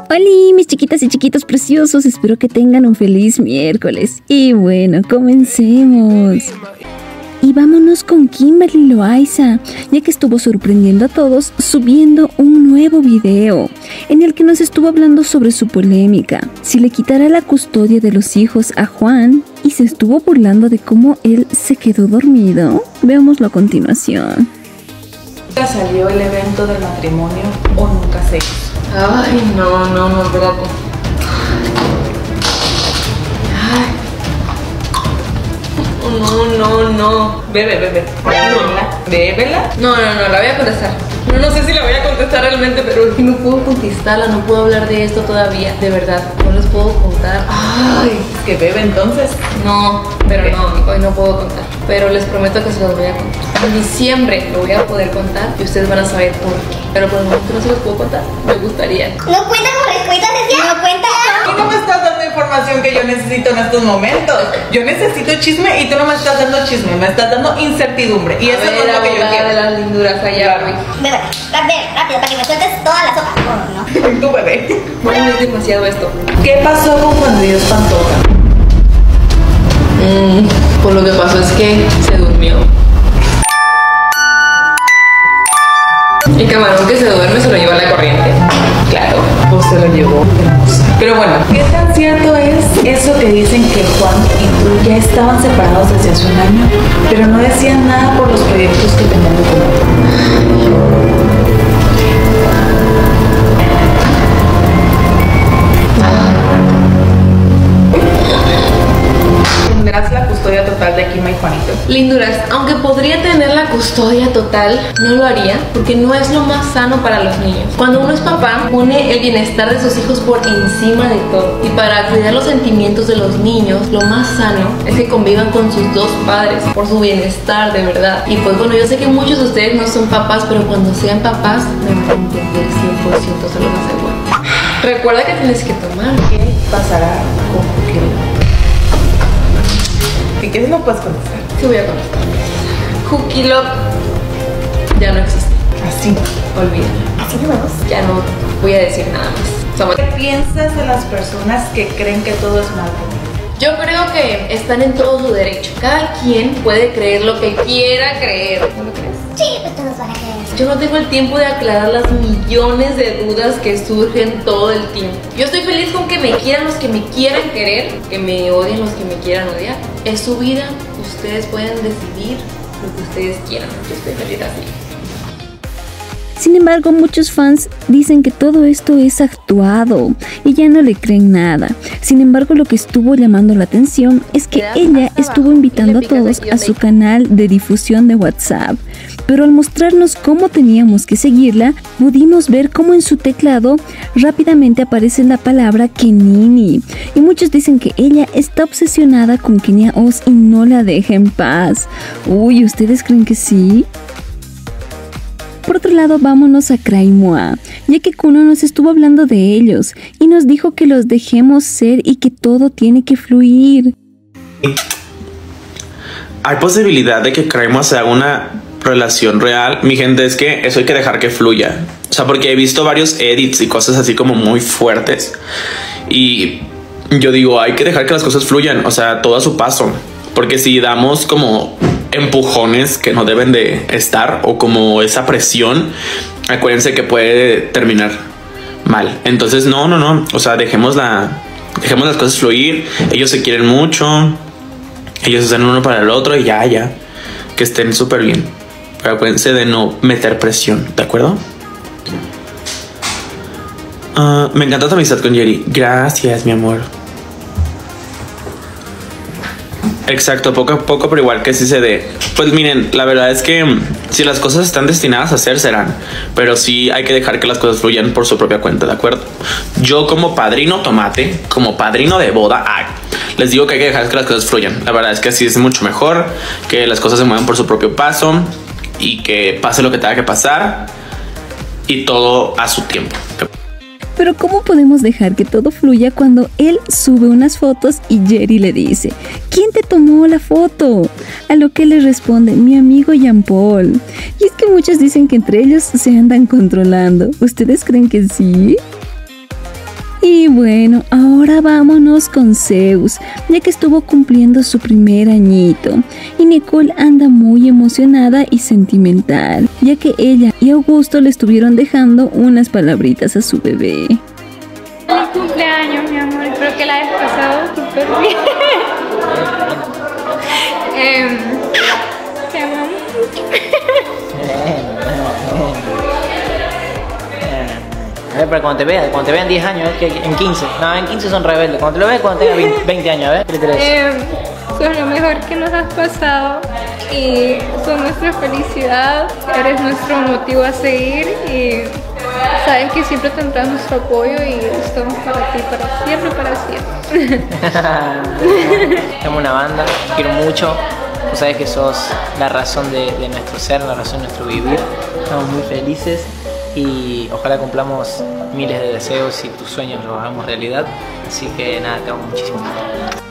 Hola mis chiquitas y chiquitos preciosos, espero que tengan un feliz miércoles. Y bueno, comencemos. Y vámonos con Kimberly Loaiza, ya que estuvo sorprendiendo a todos subiendo un nuevo video, en el que nos estuvo hablando sobre su polémica, si le quitará la custodia de los hijos a Juan, y se estuvo burlando de cómo él se quedó dormido. Veámoslo a continuación. ¿Nunca salió el evento del matrimonio o nunca se hizo? Ay, no, espérate. Ay. No. Bebe. ¿Bébela? No, la voy a contestar. No sé si la voy a contestar realmente, pero no puedo contestarla, no puedo hablar de esto todavía, de verdad, no les puedo contar. Ay, es que bebe entonces. No, pero no, hoy no puedo contar, pero les prometo que se los voy a contar. En diciembre lo voy a poder contar y ustedes van a saber por qué, pero por el momento no se los puedo contar, me gustaría. No cuenta con respuestas, decía. No cuenta con... Y no me estás dando información que yo necesito en estos momentos. Yo necesito chisme y tú no me estás dando chisme, me estás dando incertidumbre. Y eso no es lo que yo quiero. De las linduras allá, güey. Bebe, rápido, para que me sueltes toda la sopa. Oh, no. Tu bebé. Bueno, es demasiado esto. ¿Qué pasó con Juan Dios Pantoja? Pues lo que pasó es que se durmió. El camarón que se duerme se lo lleva a la corriente. Claro. Pues se lo llevó. Pero bueno, ¿qué tan cierto es eso que dicen que Juan y tú ya estaban separados desde hace un año, pero no decían nada por los proyectos que tenían en común? ¿Tendrás la custodia total de Kima y Juanito? Linduras, aunque podría tener la custodia total, no lo haría porque no es lo más sano para los niños. Cuando uno es papá, pone el bienestar de sus hijos por encima de todo. Y para cuidar los sentimientos de los niños, lo más sano es que convivan con sus dos padres por su bienestar de verdad. Y pues bueno, yo sé que muchos de ustedes no son papás, pero cuando sean papás, me van a entender 100%, se los aseguro. Recuerda que tienes que tomar. ¿Qué pasará con Kukilo? ¿Y qué no puedes contestar? Sí voy a contestar. Kukilo ya no existe. Así. Olvídalo. Así que vamos. Ya no voy a decir nada más. ¿Qué piensas de las personas que creen que todo es malo? Yo creo que están en todo su derecho. Cada quien puede creer lo que quiera creer. ¿No lo crees? Sí, pues todos van a creer. Yo no tengo el tiempo de aclarar las millones de dudas que surgen todo el tiempo. Yo estoy feliz con que me quieran los que me quieran querer, que me odien los que me quieran odiar. Es su vida, ustedes pueden decidir lo que ustedes quieran. Yo estoy feliz así. Sin embargo, muchos fans dicen que todo esto es actuado y ya no le creen nada. Sin embargo, lo que estuvo llamando la atención es que ella estuvo invitando a todos a su canal de difusión de WhatsApp. Pero al mostrarnos cómo teníamos que seguirla, pudimos ver cómo en su teclado rápidamente aparece la palabra Kenini. Y muchos dicen que ella está obsesionada con Kenia Oz y no la deja en paz. Uy, ¿ustedes creen que sí? Por otro lado, vámonos a Craimoa, ya que Kuno nos estuvo hablando de ellos y nos dijo que los dejemos ser y que todo tiene que fluir. Hay posibilidad de que Craimoa sea una relación real. Mi gente, es que eso hay que dejar que fluya. O sea, porque he visto varios edits y cosas así como muy fuertes. Y yo digo, hay que dejar que las cosas fluyan. O sea, todo a su paso. Porque si damos como empujones que no deben de estar o como esa presión, acuérdense que puede terminar mal. Entonces no, o sea, dejemos las cosas fluir. Ellos se quieren mucho, ellos están uno para el otro y ya que estén súper bien, pero acuérdense de no meter presión, ¿de acuerdo? Me encanta tu amistad con Jerry. Gracias, mi amor. Exacto, poco a poco, pero igual que sí se dé. Pues miren, la verdad es que si las cosas están destinadas a hacer, serán. Pero sí hay que dejar que las cosas fluyan por su propia cuenta, ¿de acuerdo? Yo como padrino tomate, como padrino de boda, les digo que hay que dejar que las cosas fluyan. La verdad es que así es mucho mejor, que las cosas se muevan por su propio paso y que pase lo que tenga que pasar y todo a su tiempo. Pero ¿cómo podemos dejar que todo fluya cuando él sube unas fotos y Jerry le dice: ¿quién te tomó la foto? A lo que le responde: mi amigo Jean Paul. Y es que muchos dicen que entre ellos se andan controlando. ¿Ustedes creen que sí? Bueno, ahora vámonos con Zeus, ya que estuvo cumpliendo su primer añito. Y Nicole anda muy emocionada y sentimental, ya que ella y Augusto le estuvieron dejando unas palabritas a su bebé. Feliz cumpleaños, mi amor. Espero que la hayas pasado súper bien. Te amamos mucho. A ver, pero cuando te vean 10 años, es que en 15. No, en 15 son rebeldes. Cuando te lo veas, cuando tengas 20 años, a ver. Son lo mejor que nos has pasado y son nuestra felicidad. Eres nuestro motivo a seguir y sabes que siempre tendrás nuestro apoyo y estamos para ti, para siempre, para siempre. Somos una banda, te quiero mucho. Tú sabes que sos la razón de nuestro ser, la razón de nuestro vivir. Estamos muy felices y ojalá cumplamos miles de deseos y tus sueños los hagamos realidad. Así que nada, te amo muchísimo.